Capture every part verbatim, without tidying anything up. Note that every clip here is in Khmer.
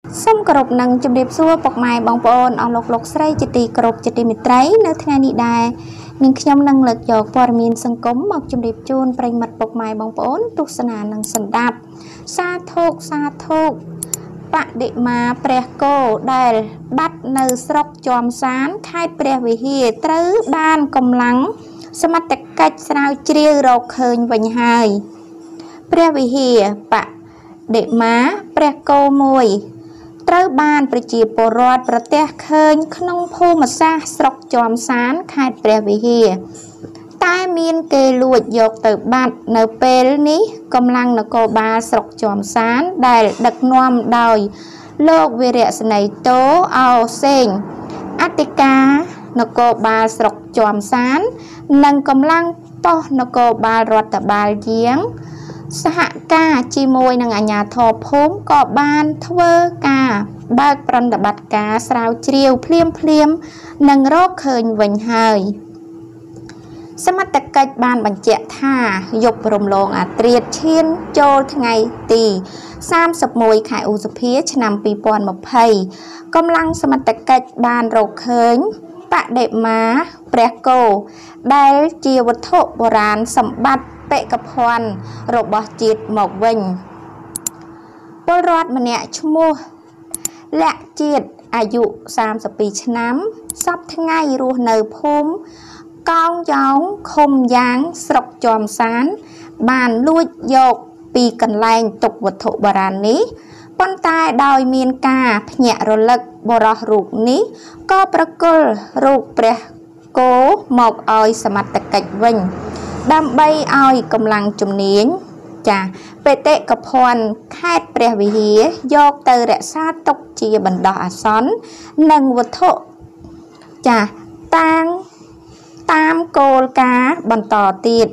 សូមគោរពនឹងជម្រាបសួរពុកម៉ែបងប្អូនអស់លោកលោកស្រីជាទីគោរពជាទីមេត្រីនៅថ្ងៃនេះដែរនាងខ្ញុំនឹងលើកយកព័ត៌មានសង្គមមកជម្រាបជូនប្រិយមិត្តពុកម៉ែបងប្អូនទស្សនានិងសន្តាប់សាធុសាធុបដិមាព្រះគោដែលបាត់នៅស្រុកជាំសានខេត្តព្រះវិហារត្រូវបានកម្លាំងសមត្ថកិច្ចស្រាវជ្រាវរកឃើញវិញហើយព្រះវិហារបដិមាព្រះគោមួយត្រូវបានប្រជាពលរដ្ឋប្រទះឃើញក្នុងភូមិសាស្ត្រស្រុកជាំសានខេត្តព្រះវិហារតែមានគេលួចយកទៅបាត់នៅពេលនេះកម្លាំងនគរបាលស្រុកជាំសានដែលដឹកនាំដោយលោកវីរៈស្នីតូអោសេងអធិការនគរបាលស្រុកជាំសាននិងកម្លាំងប៉ុស្តិ៍នគរបាលរដ្ឋបាលយាងសហការជាមួយនឹងអាជ្ញាធរភូមិក៏បានធ្វើការបើកប្រតិបត្តិការស្រាវជ្រាវភ្លាមភ្លាមនិងរកឃើញវិញហើយសមត្ថកិច្ចបានបញ្ជាក់ថាយប់រំលងអាត្រាតឈានចូលថ្ងៃទីសាមសិបមួយខែឧសភាឆ្នាំពីរពាន់ម្ភៃកម្លាំងសមត្ថកិច្ចបានរកឃើញបដិមាព្រះគោដែលជាវត្ថុបុរាណសម្បត្តិបេក្ខភណ្ឌរបស់ជាតិមកវិញពលរដ្ឋម្នាក់ឈ្មោះលក្ខជាតិអាយុសាមសិបពីរឆ្នាំសពថ្ងៃរស់នៅភូមិកោងយ៉ងឃុំយ៉ាងស្រុកជាំសានបានលួចយកពីកន្លែងទុកវត្ថុបុរាណនេះប៉ុន្តែដោយមានការភ្ញាក់រលឹកបរោះរូបនេះក៏ប្រគល់រូបព្រះគោមកឲ្យសមត្ថកិច្ចវិញដើម្បីឲ្យកម្លាំងជំនាញចាបេតិកភណ្ឌខេត្តព្រះវិហារយកទៅរក្សាទុកជាបណ្ដោះអាសន្ននិងវត្ថុចាតាំងតាមគោលការណ៍បន្តទៀត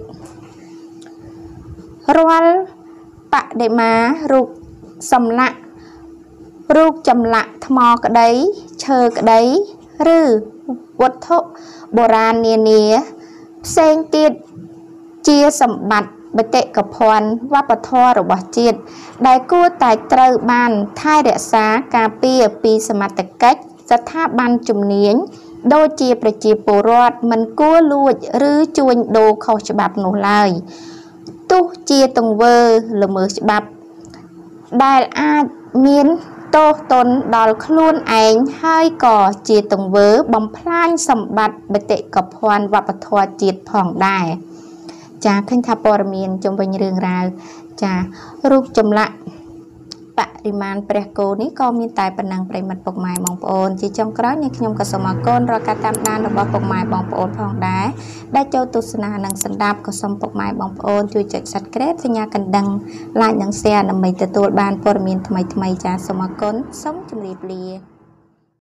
រាល់បដិមារូបសម្លាក់រូបចម្លាក់ថ្មក្តីឈើក្តីឬវត្ថុបុរាណនានាផ្សេងទៀតជាសម្បត្តិបេតិកភណ្ឌវប្បធម៌របស់ជាតិដែលគួរតែត្រូវបានថែរក្សាការពារពីសមត្ថកិច្ចស្ថាប័នជំនាញដូចជាប្រជាពលរដ្ឋមិនគួរលួចឬជួញដូរខុសច្បាប់នោះឡើយទោះជាទង្វើល្មើសច្បាប់ដែលអាចមានទោសទណ្ឌដល់ខ្លួនឯងហើយក៏ជាទង្វើបំផ្លាញសម្បត្តិបេតិកភណ្ឌវប្បធម៌ជាតិផងដែរចាឃើញថាព័ត៌មានជុំវិញរឿងរ៉ាវចារូបចម្លាក់បរិមាណព្រះគោនេះក៏មានតែប៉ុណ្ណឹងប្រិមិត្តពុកម៉ែបងប្អូនជាចុងក្រោយនេះខ្ញុំក៏សូមអរគុណរាល់ការតាមដានរបស់ពុកម៉ែបងប្អូនផងដែរដែលចូលទស្សនានិងស្ដាប់ក៏សូមពុកម៉ែបងប្អូនជួយចុច Subscribe សញ្ញាកណ្ដឹង Like និង Share ដើម្បីទទួលបានព័ត៌មានថ្មីៗចាសូមអរគុណសូមជម្រាបលា